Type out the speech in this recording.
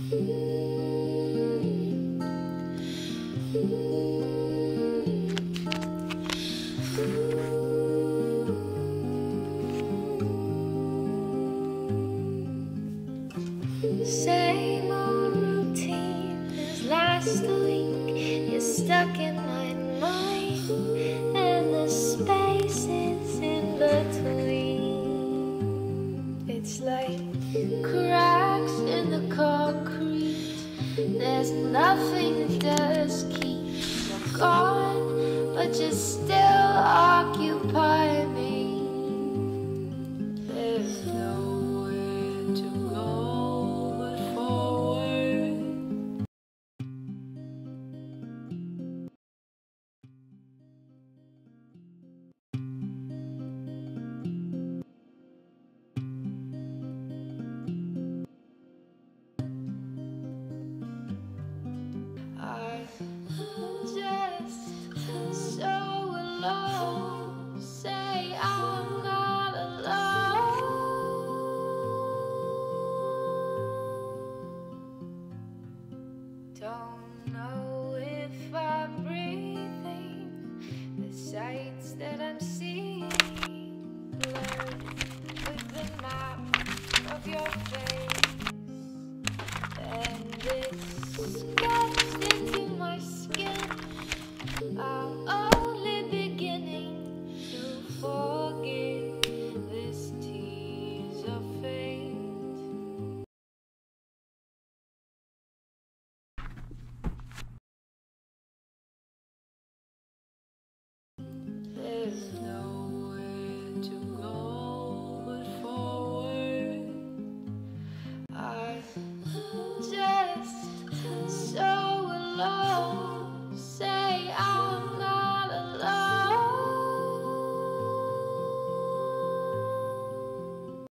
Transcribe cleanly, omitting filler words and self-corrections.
Same old routine as last week. You're stuck in my mind, and the spaces in between. It's like cracks in the concrete. There's nothing that just keeps you gone, but you still occupy me. There's nowhere to go but forward. I'm just so alone. Say I'm not alone. Don't know if I'm breathing. The sights that I'm seeing blurred with the map of your face, and it's sketched into my skin. I'm only beginning to forget this tease of fate. There's no